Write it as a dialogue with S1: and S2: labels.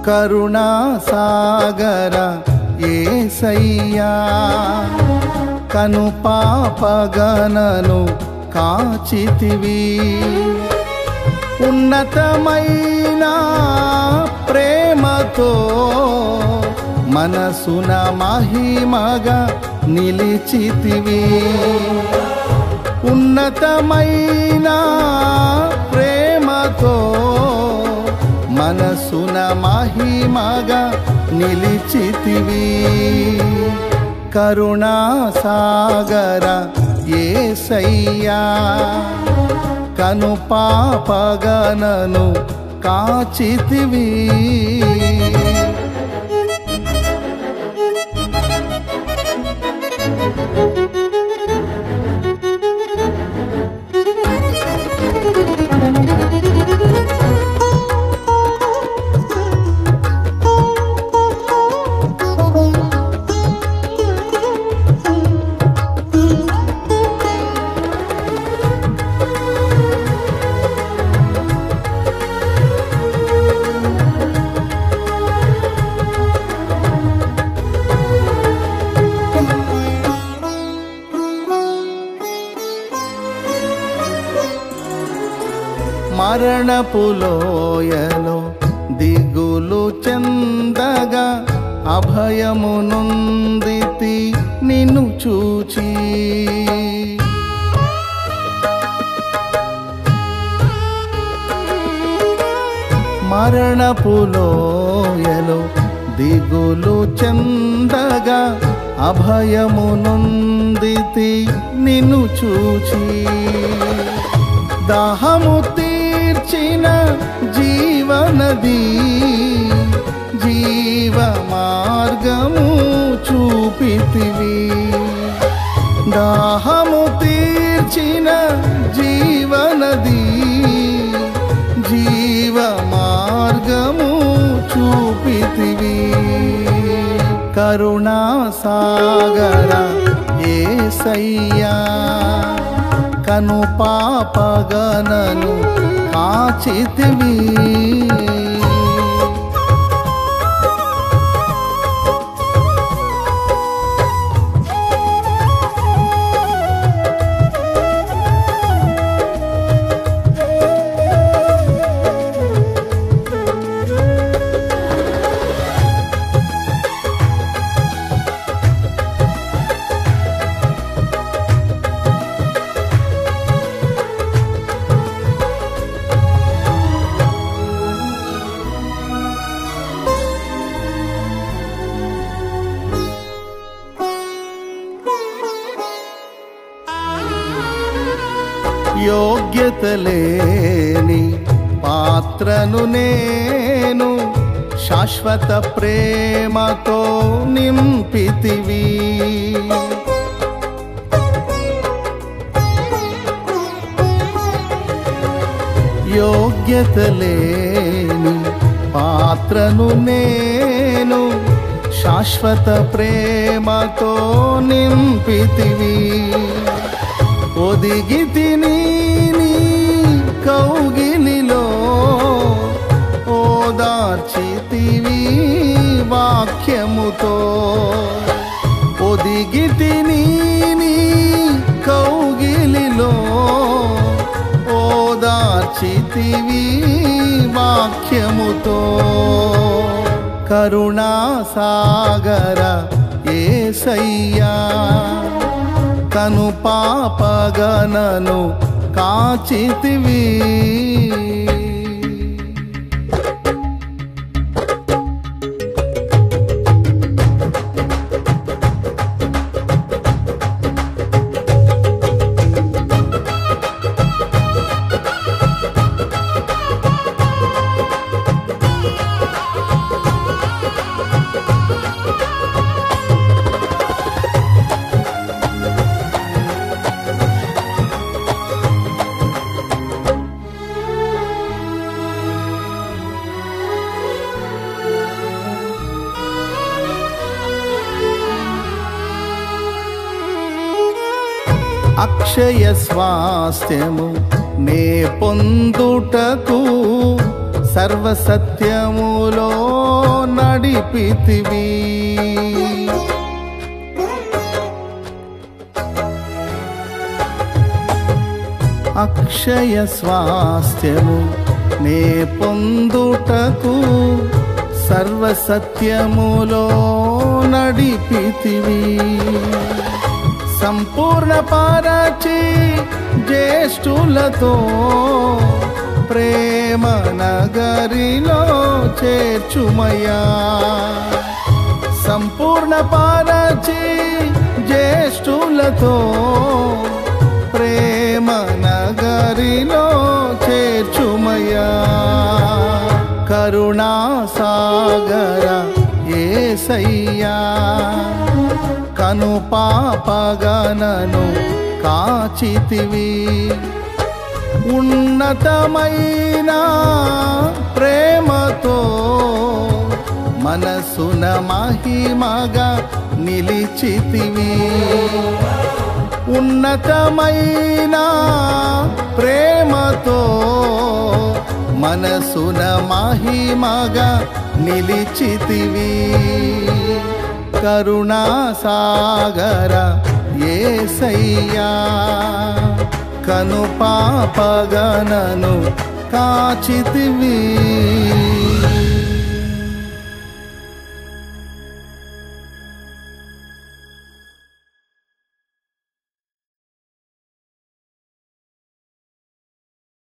S1: కరుణా సాగర యేసయ్యా కను పాపగణను కాచితివి ఉన్నతమైన ప్రేమతో మనసున మహిమగా నిలిచితివి ఉన్నతమైన ప్రేమతో మనసున మహిమగా నిలిచితివి కరుణా సాగర యేసయ్యా కను పాపగణను కాచితివి మరణపులోయలో దిగులు చెందగా అభయము నొందితి నిన్ను చూచి మరణపులోయలో దిగులు చెందగా అభయము నొందితి నిన్ను చూచి దాహము తీర్చిన జీవనది జీవ మార్గము చూపితివి దాహము తీర్చిన జీవనది జీవ మార్గము చూపితివి కరుణా సాగర యేసయ్యా కను పాపగణను కాచితివి యోగ్యత లేని పాత్రను నేను శాశ్వత ప్రేమతో నింపితివి యోగ్యత లేని పాత్రను నేను శాశ్వత ప్రేమతో నింపితివి ఒదిగితిని నీ కౌగిలిలో ఓదార్చితివి వాక్యముతో ఒదిగితిని నీ కౌగిలిలో ఓదార్చితివి వాక్యముతో కరుణా సాగర యేసయ్యా కను పాపగణను కాచితివి అక్షయ స్వాస్థ్యము నే పొందుటకు సర్వసత్యములో నడిపితివి అక్షయ స్వాస్థ్యము నే పొందుటకు సర్వసత్యములో నడిపితివి సంపూర్ణ పరచి జ్యేష్ఠులతో ప్రేమ నగరిలో చేర్చుమయ్యా సంపూర్ణ పరచి జ్యేష్ఠులతో ప్రేమ నగరిలో చేర్చుమయ్యా కరుణా సాగర యేసయ్యా కను పాపగనను కాచితివి ఉన్నతమైన ప్రేమతో మనసున మహిమగా నిలిచితివి ఉన్నతమైన ప్రేమతో మనసున మహిమగా నిలిచితివి కరుణా సాగర యేసయ్యా కను పాపగనను కాచితివి